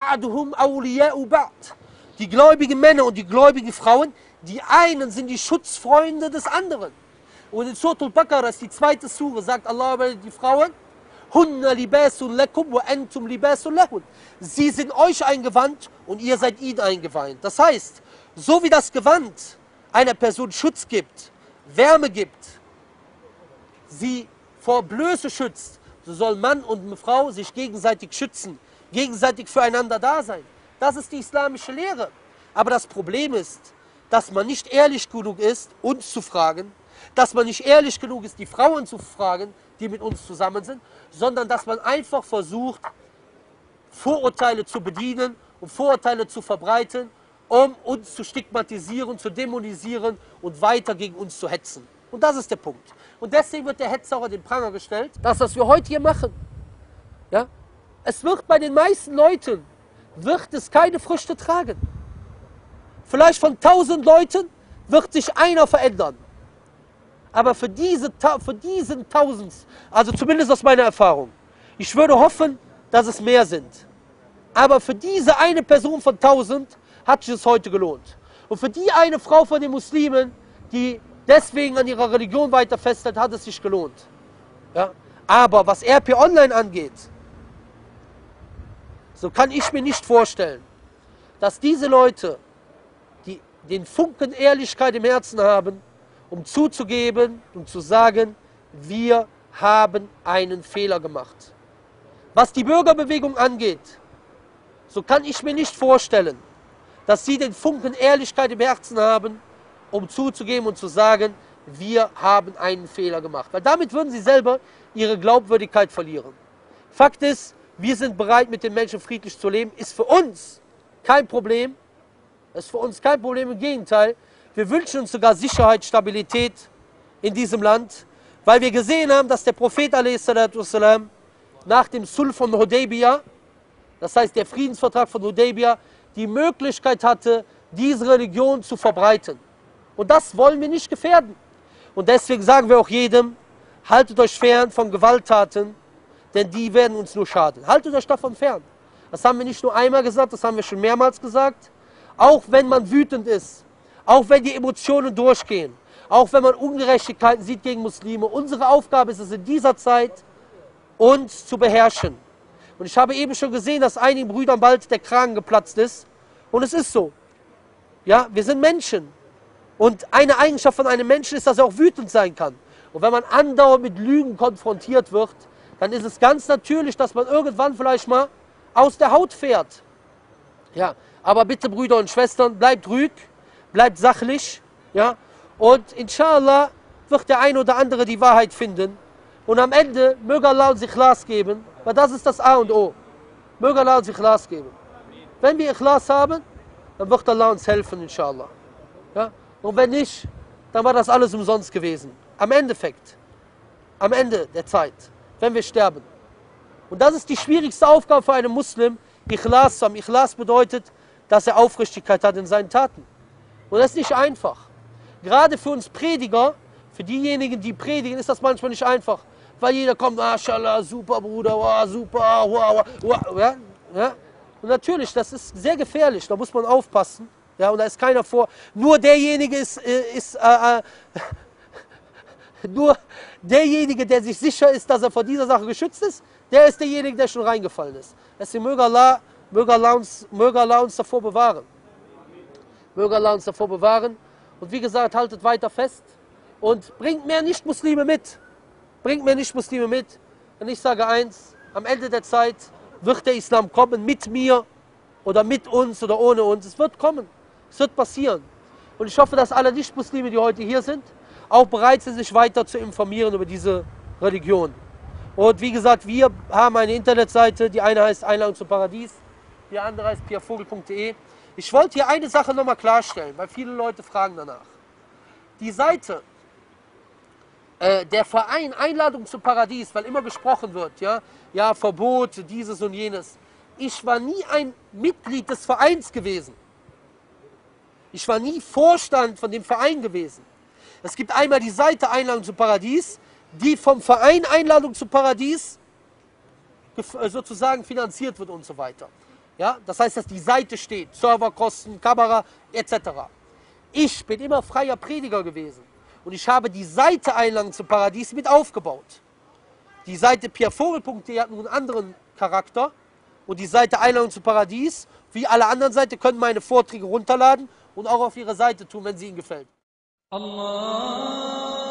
ba'duhum awliya'u ba'd. Die gläubigen Männer und die gläubigen Frauen, die einen sind die Schutzfreunde des anderen. Und in Surah Al-Baqarah, ist die zweite Sure, sagt Allah über die Frauen, Hunna libasun lakum wa antum libasun lahun. Sie sind euch eingewandt und ihr seid ihnen eingewandt. Das heißt, so wie das Gewand einer Person Schutz gibt, Wärme gibt, sie vor Blöße schützt, so soll Mann und Frau sich gegenseitig schützen, gegenseitig füreinander da sein. Das ist die islamische Lehre. Aber das Problem ist, dass man nicht ehrlich genug ist, uns zu fragen, dass man nicht ehrlich genug ist, die Frauen zu fragen, die mit uns zusammen sind, sondern dass man einfach versucht, Vorurteile zu bedienen und Vorurteile zu verbreiten, um uns zu stigmatisieren, zu dämonisieren und weiter gegen uns zu hetzen. Und das ist der Punkt. Und deswegen wird der Hetzer auch an den Pranger gestellt. Das, was wir heute hier machen, ja, es wird bei den meisten Leuten, wird es keine Früchte tragen. Vielleicht von 1000 Leuten wird sich einer verändern. Aber für diesen 1000, also zumindest aus meiner Erfahrung, ich würde hoffen, dass es mehr sind. Aber für diese eine Person von 1000 hat sich es heute gelohnt. Und für die eine Frau von den Muslimen, die deswegen an ihrer Religion weiter festhält, hat es sich gelohnt. Ja? Aber was RP Online angeht, so kann ich mir nicht vorstellen, dass diese Leute, die den Funken Ehrlichkeit im Herzen haben, um zuzugeben und zu sagen, wir haben einen Fehler gemacht. Was die Bürgerbewegung angeht, so kann ich mir nicht vorstellen, dass sie den Funken Ehrlichkeit im Herzen haben, um zuzugeben und zu sagen, wir haben einen Fehler gemacht. Weil damit würden sie selber ihre Glaubwürdigkeit verlieren. Fakt ist, wir sind bereit, mit den Menschen friedlich zu leben. Ist für uns kein Problem. Ist für uns kein Problem, im Gegenteil. Wir wünschen uns sogar Sicherheit, Stabilität in diesem Land, weil wir gesehen haben, dass der Prophet a.s. nach dem Sulh von Hudaybiyah, das heißt der Friedensvertrag von Hudaybiyah, die Möglichkeit hatte, diese Religion zu verbreiten. Und das wollen wir nicht gefährden. Und deswegen sagen wir auch jedem, haltet euch fern von Gewalttaten, denn die werden uns nur schaden. Haltet euch davon fern. Das haben wir nicht nur einmal gesagt, das haben wir schon mehrmals gesagt. Auch wenn man wütend ist, auch wenn die Emotionen durchgehen, auch wenn man Ungerechtigkeiten sieht gegen Muslime. Unsere Aufgabe ist es in dieser Zeit, uns zu beherrschen. Und ich habe eben schon gesehen, dass einigen Brüdern bald der Kragen geplatzt ist. Und es ist so. Ja, wir sind Menschen. Und eine Eigenschaft von einem Menschen ist, dass er auch wütend sein kann. Und wenn man andauernd mit Lügen konfrontiert wird, dann ist es ganz natürlich, dass man irgendwann vielleicht mal aus der Haut fährt. Ja, aber bitte Brüder und Schwestern, bleibt ruhig, bleibt sachlich. Ja, und inshallah wird der ein oder andere die Wahrheit finden. Und am Ende möge Allah uns Ikhlas geben, weil das ist das A und O. Möge Allah uns Ikhlas geben. Wenn wir Ikhlas haben, dann wird Allah uns helfen, inshallah. Ja? Und wenn nicht, dann war das alles umsonst gewesen. Am Endeffekt, am Ende der Zeit, wenn wir sterben. Und das ist die schwierigste Aufgabe für einen Muslim, Ikhlas zu haben. Ikhlas bedeutet, dass er Aufrichtigkeit hat in seinen Taten. Und das ist nicht einfach. Gerade für uns Prediger, für diejenigen, die predigen, ist das manchmal nicht einfach. Weil jeder kommt, MashaAllah, super Bruder, wow, super, wow, wow. Ja, ja. Und natürlich, das ist sehr gefährlich, da muss man aufpassen. Ja, und da ist keiner vor. Nur derjenige nur derjenige, der sich sicher ist, dass er vor dieser Sache geschützt ist, der ist derjenige, der schon reingefallen ist. Deswegen möge Allah uns davor bewahren. Möge Allah uns davor bewahren. Und wie gesagt, haltet weiter fest und bringt mehr Nicht-Muslime mit. Bringt mir Nicht-Muslime mit. Und ich sage eins, am Ende der Zeit wird der Islam kommen, mit mir oder mit uns oder ohne uns. Es wird kommen, es wird passieren. Und ich hoffe, dass alle Nicht-Muslime, die heute hier sind, auch bereit sind, sich weiter zu informieren über diese Religion. Und wie gesagt, wir haben eine Internetseite, die eine heißt Einladung zum Paradies, die andere heißt piavogel.de. Ich wollte hier eine Sache nochmal klarstellen, weil viele Leute fragen danach. Die Seite, der Verein Einladung zum Paradies, weil immer gesprochen wird, ja, Verbot, dieses und jenes. Ich war nie ein Mitglied des Vereins gewesen. Ich war nie Vorstand von dem Verein gewesen. Es gibt einmal die Seite Einladung zum Paradies, die vom Verein Einladung zum Paradies sozusagen finanziert wird und so weiter. Ja, das heißt, dass die Seite steht, Serverkosten, Kamera etc. Ich bin immer freier Prediger gewesen und ich habe die Seite Einladung zum Paradies mit aufgebaut. Die Seite pierrevogel.de hat nun einen anderen Charakter und die Seite Einladung zum Paradies, wie alle anderen Seiten, können meine Vorträge runterladen und auch auf ihre Seite tun, wenn sie ihnen gefällt. Allah.